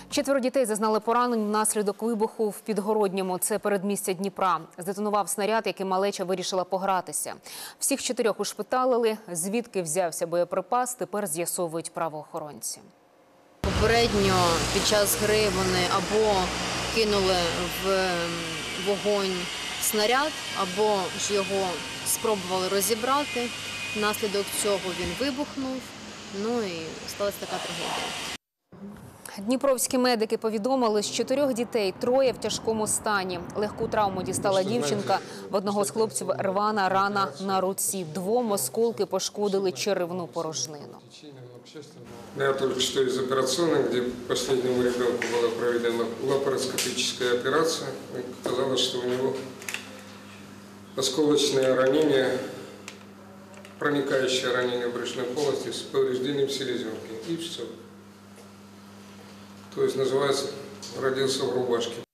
4 дітей зазнали поранень внаслідок вибуху в Підгородньому. Це передмістя Дніпра. Здетонував снаряд, яким малеча вирішила погратися. Всіх 4 ушпиталили. Звідки взявся боєприпас, тепер з'ясовують правоохоронці. Попередньо під час гри вони або кинули в вогонь снаряд, або ж його спробували розібрати. Внаслідок цього він вибухнув, ну і сталася така трагедія. Дніпровські медики повідомили, з 4 дітей 3 в тяжкому стані. Легку травму дістала дівчинка. В одного з хлопців рвана рана на руці. 2 осколки пошкодили черевну порожнину. Я только что из операционной, где последнему ребенку была проведена лапароскопическая операция. Оказалось, что у него осколочное ранение, проникающее ранение брюшной полости с повреждением селезенки. И все. То есть, называется, родился в рубашке.